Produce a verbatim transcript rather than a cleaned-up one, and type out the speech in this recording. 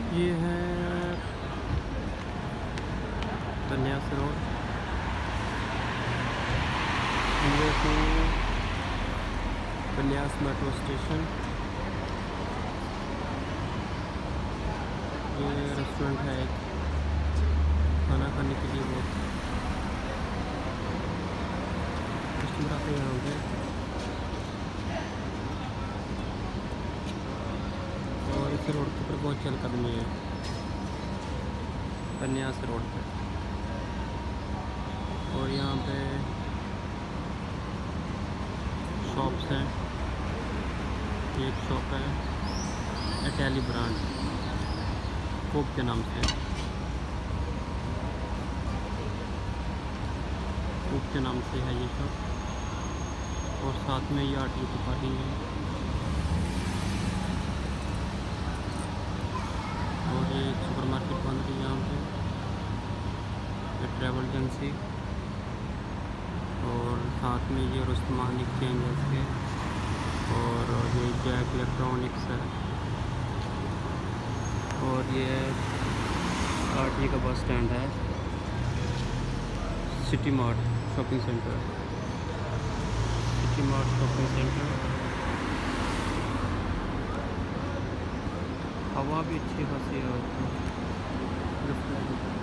ये है Kanyas road, near to Kanyas metro station. ये रेस्टोरेंट है एक, खाना खाने के लिए बहुत कस्टमर आते हैं यहाँ पे। और इस रोड के ऊपर बहुत चहलकदमी है, कन्यास रोड पे। और यहाँ पे शॉप्स हैं, एक शॉप है इटाली ब्रांड कोक के नाम से, कोक के नाम से है ये शॉप। और साथ में ये आरटीओ की पार्किंग है। और ये सुपरमार्केट बंद है यहाँ पे, ये ट्रैवल एजेंसी। और साथ में ये रुस्तमान एक्सचेंज है इसके। और ये जैक इलेक्ट्रॉनिक्स है। और ये आरटीए का बस स्टैंड है, city mart shopping centre, city mart shopping centre. हवा भी अच्छी खासी है।